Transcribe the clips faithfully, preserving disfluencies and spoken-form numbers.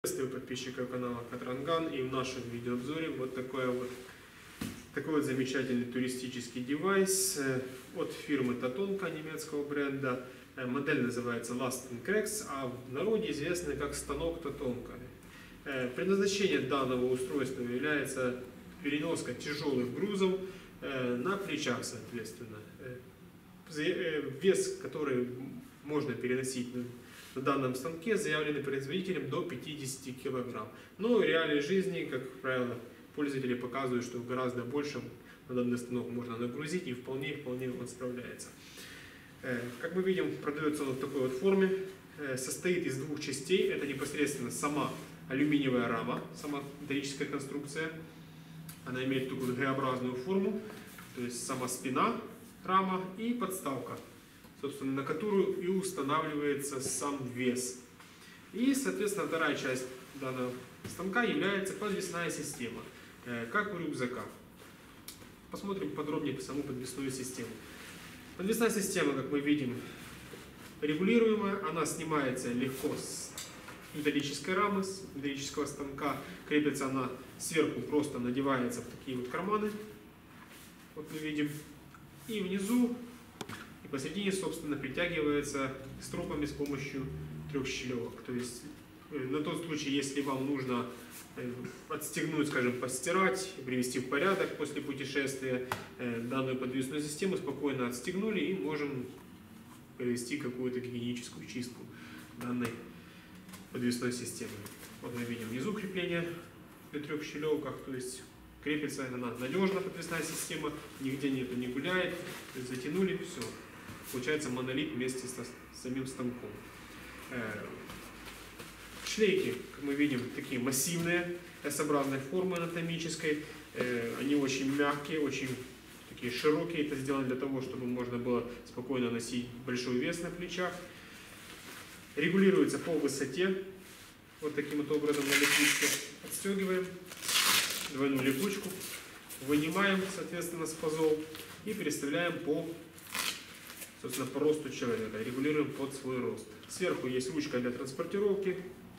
Приветствую подписчиков канала Катранган, и в нашем видеообзоре вот такой вот, такой вот замечательный туристический девайс от фирмы Tatonka, немецкого бренда. Модель называется Lastenkreuz, а в народе известный как станок Tatonka. Предназначение данного устройства является переноска тяжелых грузов на плечах, соответственно. Вес, который можно переносить на данном станке, заявленный производителем до пятидесяти килограмм. Но реалии жизни, как правило, пользователи показывают, что гораздо больше на данный станок можно нагрузить, и вполне, вполне он справляется. Как мы видим, продается он в такой вот форме. Состоит из двух частей. Это непосредственно сама алюминиевая рама, сама металлическая конструкция. Она имеет такую Г-образную форму, то есть сама спина, рама и подставка, собственно, на которую и устанавливается сам вес. И, соответственно, вторая часть данного станка является подвесная система, как у рюкзака. Посмотрим подробнее по саму подвесную систему. Подвесная система, как мы видим, регулируемая. Она снимается легко с металлической рамы, с металлического станка. Крепится она сверху, просто надевается в такие вот карманы. Вот мы видим. И внизу, и посередине, собственно, притягивается стропами с помощью трех щелевок. То есть на тот случай, если вам нужно отстегнуть, скажем, постирать, привести в порядок после путешествия, данную подвесную систему спокойно отстегнули и можем провести какую-то гигиеническую чистку данной подвесной системы. Вот мы видим внизу крепление на трех щелевках, то есть крепится она надежно, подвесная система, нигде нету, не гуляет, затянули, все. Получается монолит вместе с самим станком. Шлейки, как мы видим, такие массивные, S-образной формы анатомической. Они очень мягкие, очень такие широкие. Это сделано для того, чтобы можно было спокойно носить большой вес на плечах. Регулируется по высоте. Вот таким вот образом на липучке отстегиваем. Двойную липучку. Вынимаем, соответственно, с пазов и переставляем по, собственно, по росту человека. Регулируем под свой рост. Сверху есть ручка для транспортировки.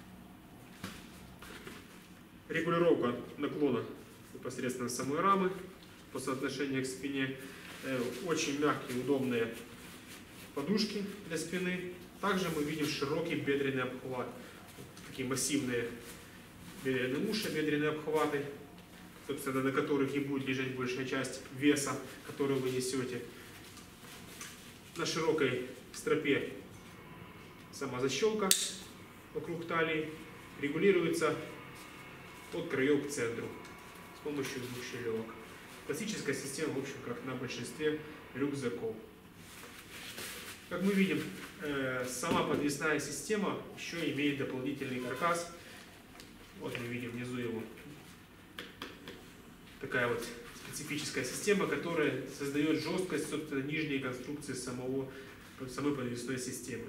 Регулировка наклона непосредственно самой рамы по соотношению к спине. Очень мягкие, удобные подушки для спины. Также мы видим широкий бедренный обхват. Такие массивные бедренные уши, бедренные обхваты, собственно, на которых и будет лежать большая часть веса, который вы несете. На широкой стропе сама защелка вокруг талии регулируется от краев к центру с помощью двух щелевок. Классическая система, в общем, как на большинстве рюкзаков. Как мы видим, сама подвесная система еще имеет дополнительный каркас. Вот мы видим внизу его. Такая вот специфическая система, которая создает жесткость, собственно, нижней конструкции самого, самой подвесной системы.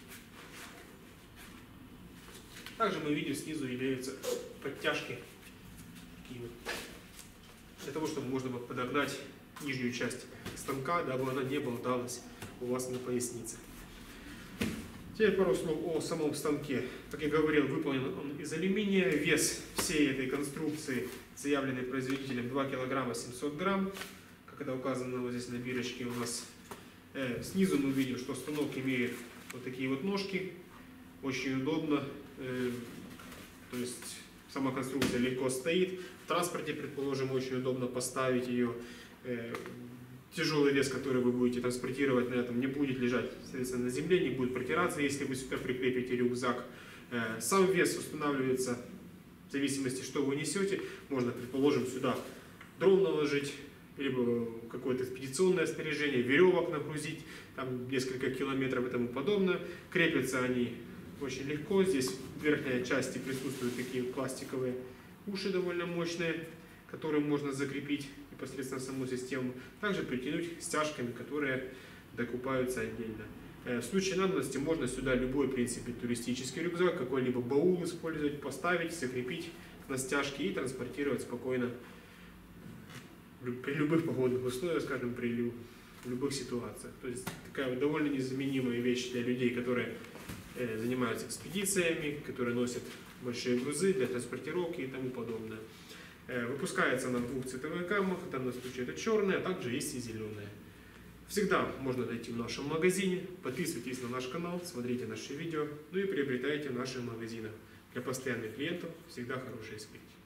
Также мы видим, снизу имеются подтяжки, такие вот, для того, чтобы можно было подогнать нижнюю часть станка, дабы она не болталась у вас на пояснице. Теперь пару слов о самом станке. Как я говорил, выполнен он из алюминия. Вес всей этой конструкции, заявленный производителем, два килограмма семьсот грамм. Как это указано вот здесь на бирочке у нас. Э, снизу мы видим, что станок имеет вот такие вот ножки. Очень удобно. Э, то есть сама конструкция легко стоит. В транспорте, предположим, очень удобно поставить ее. Э, Тяжелый вес, который вы будете транспортировать на этом, не будет лежать, соответственно, на земле, не будет протираться, если вы сюда прикрепите рюкзак. Сам вес устанавливается в зависимости, что вы несете. Можно, предположим, сюда дрон наложить, либо какое-то экспедиционное снаряжение, веревок нагрузить, там несколько километров и тому подобное. Крепятся они очень легко. Здесь в верхней части присутствуют такие пластиковые уши довольно мощные, которым можно закрепить непосредственно саму систему. Также притянуть стяжками, которые докупаются отдельно. В случае надобности можно сюда любой, в принципе, туристический рюкзак, какой-либо баул использовать, поставить, закрепить на стяжке и транспортировать спокойно при любых погодных условиях, скажем, при любых ситуациях. То есть такая вот довольно незаменимая вещь для людей, которые занимаются экспедициями, которые носят большие грузы, для транспортировки и тому подобное. Выпускается на двух цветовых гаммах, в данном случае это черная, а также есть и зеленая. Всегда можно найти в нашем магазине. Подписывайтесь на наш канал, смотрите наши видео, ну и приобретайте в наших магазинах. Для постоянных клиентов всегда хорошие скидки.